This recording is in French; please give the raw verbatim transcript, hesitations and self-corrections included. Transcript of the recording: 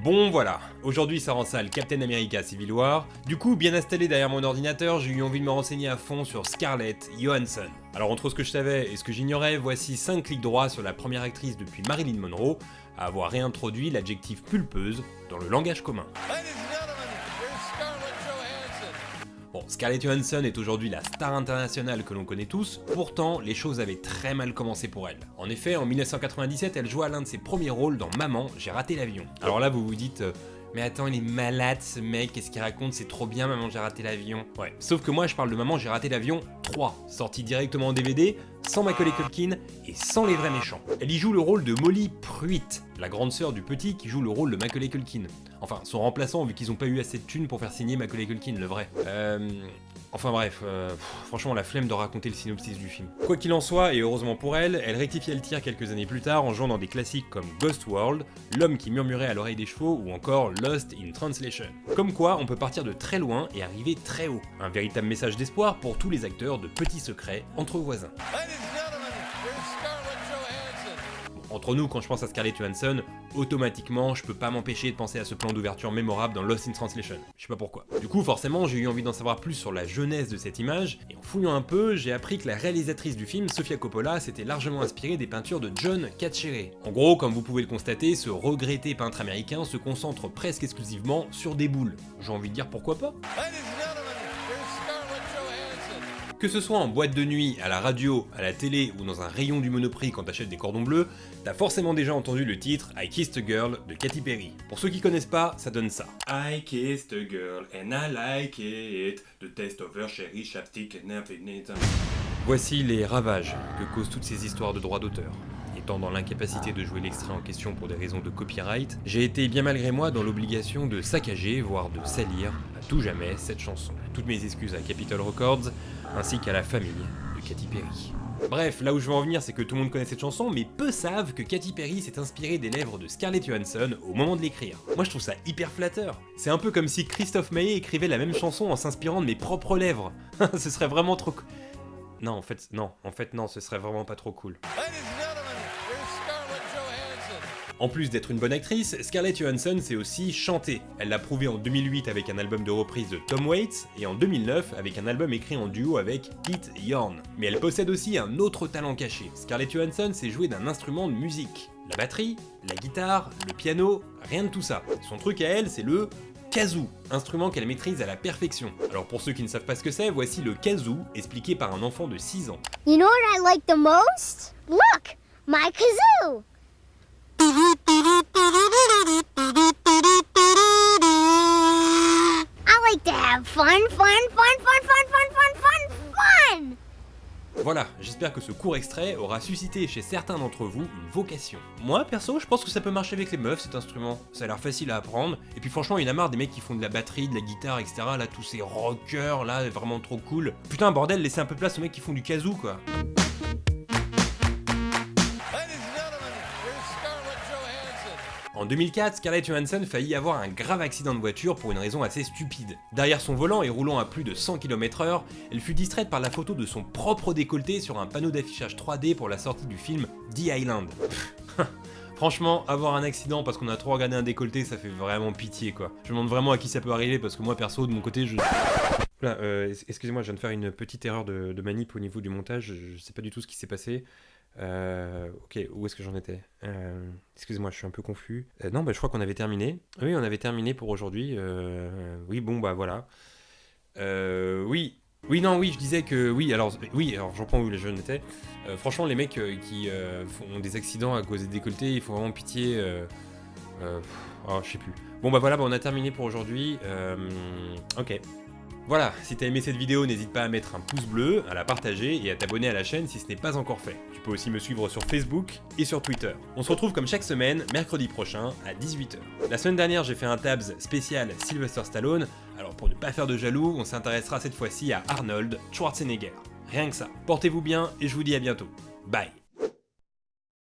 Bon voilà, aujourd'hui ça rend sale Captain America Civil War. Du coup, bien installé derrière mon ordinateur, j'ai eu envie de me renseigner à fond sur Scarlett Johansson. Alors entre ce que je savais et ce que j'ignorais, voici cinq clics droits sur la première actrice depuis Marilyn Monroe à avoir réintroduit l'adjectif pulpeuse dans le langage commun. Bon, Scarlett Johansson est aujourd'hui la star internationale que l'on connaît tous, pourtant les choses avaient très mal commencé pour elle. En effet, en mille neuf cent quatre-vingt-dix-sept, elle joua l'un de ses premiers rôles dans Maman, j'ai raté l'avion. Alors là, vous vous dites, euh, mais attends, il est malade ce mec, qu'est-ce qu'il raconte, c'est trop bien Maman, j'ai raté l'avion. Ouais, sauf que moi je parle de Maman, j'ai raté l'avion trois, sorti directement en D V D, sans Macaulay Culkin et sans les vrais méchants. Elle y joue le rôle de Molly Pruitt, la grande sœur du petit qui joue le rôle de Macaulay Culkin. Enfin, son remplaçant vu qu'ils ont pas eu assez de thunes pour faire signer Macaulay Culkin, le vrai. Euh... Enfin bref, euh, pff, franchement la flemme de raconter le synopsis du film. Quoi qu'il en soit, et heureusement pour elle, elle rectifia le tir quelques années plus tard en jouant dans des classiques comme Ghost World, L'homme qui murmurait à l'oreille des chevaux ou encore Lost in Translation. Comme quoi, on peut partir de très loin et arriver très haut. Un véritable message d'espoir pour tous les acteurs de petits secrets entre voisins. Entre nous, quand je pense à Scarlett Johansson, automatiquement, je peux pas m'empêcher de penser à ce plan d'ouverture mémorable dans Lost in Translation. Je sais pas pourquoi. Du coup, forcément, j'ai eu envie d'en savoir plus sur la jeunesse de cette image, et en fouillant un peu, j'ai appris que la réalisatrice du film, Sofia Coppola, s'était largement inspirée des peintures de John Cacciare. En gros, comme vous pouvez le constater, ce regretté peintre américain se concentre presque exclusivement sur des boules. J'ai envie de dire pourquoi pas. Que ce soit en boîte de nuit, à la radio, à la télé ou dans un rayon du Monoprix quand t'achètes des cordons bleus, t'as forcément déjà entendu le titre I Kissed a Girl de Katy Perry. Pour ceux qui connaissent pas, ça donne ça. I kissed a girl and I like it, the taste of her cherry chapstick and infinite. Voici les ravages que causent toutes ces histoires de droits d'auteur. Étant dans l'incapacité de jouer l'extrait en question pour des raisons de copyright, j'ai été bien malgré moi dans l'obligation de saccager, voire de salir à tout jamais cette chanson. Toutes mes excuses à Capitol Records, ainsi qu'à la famille de Katy Perry. Bref, là où je veux en venir, c'est que tout le monde connaît cette chanson, mais peu savent que Katy Perry s'est inspirée des lèvres de Scarlett Johansson au moment de l'écrire. Moi je trouve ça hyper flatteur. C'est un peu comme si Christophe Maé écrivait la même chanson en s'inspirant de mes propres lèvres. Ce serait vraiment trop... Non, en fait, non, en fait non, ce serait vraiment pas trop cool. En plus d'être une bonne actrice, Scarlett Johansson sait aussi chanter. Elle l'a prouvé en deux mille huit avec un album de reprise de Tom Waits et en deux mille neuf avec un album écrit en duo avec Pete Yorn. Mais elle possède aussi un autre talent caché. Scarlett Johansson sait jouer d'un instrument de musique. La batterie, la guitare, le piano, rien de tout ça. Son truc à elle, c'est le kazoo, instrument qu'elle maîtrise à la perfection. Alors pour ceux qui ne savent pas ce que c'est, voici le kazoo expliqué par un enfant de six ans. You know what I like the most? Look, my kazoo! I like to have fun, fun, fun, fun, fun, fun, fun, fun, fun! Voilà, j'espère que ce court extrait aura suscité chez certains d'entre vous une vocation. Moi, perso, je pense que ça peut marcher avec les meufs, cet instrument. Ça a l'air facile à apprendre, et puis franchement, il y en a marre des mecs qui font de la batterie, de la guitare, et cetera. Là, tous ces rockers, là, vraiment trop cool. Putain, bordel, laissez un peu de place aux mecs qui font du kazoo, quoi. En deux mille quatre, Scarlett Johansson faillit avoir un grave accident de voiture pour une raison assez stupide. Derrière son volant et roulant à plus de cent kilomètres heure, elle fut distraite par la photo de son propre décolleté sur un panneau d'affichage trois D pour la sortie du film The Island. Franchement, avoir un accident parce qu'on a trop regardé un décolleté, ça fait vraiment pitié quoi. Je me demande vraiment à qui ça peut arriver parce que moi perso, de mon côté, je... Là, euh, excusez-moi, je viens de faire une petite erreur de, de manip au niveau du montage, je, je sais pas du tout ce qui s'est passé. Euh, ok, où est-ce que j'en étais euh, Excusez-moi, je suis un peu confus. Euh, non, bah, je crois qu'on avait terminé. Oui, on avait terminé pour aujourd'hui. Euh, oui, bon, bah voilà. Euh, oui, oui, non, oui, je disais que oui. Alors, oui, alors j'en prends où les jeunes étaient. Euh, franchement, les mecs euh, qui euh, font des accidents à cause des décolletés, ils font vraiment pitié. Euh, euh, oh, je sais plus. Bon, bah voilà, bah, on a terminé pour aujourd'hui. Euh, ok. Voilà, si t'as aimé cette vidéo, n'hésite pas à mettre un pouce bleu, à la partager et à t'abonner à la chaîne si ce n'est pas encore fait. Tu peux aussi me suivre sur Facebook et sur Twitter. On se retrouve comme chaque semaine, mercredi prochain, à dix-huit heures. La semaine dernière, j'ai fait un tabs spécial Sylvester Stallone, alors pour ne pas faire de jaloux, on s'intéressera cette fois-ci à Arnold Schwarzenegger. Rien que ça. Portez-vous bien et je vous dis à bientôt. Bye.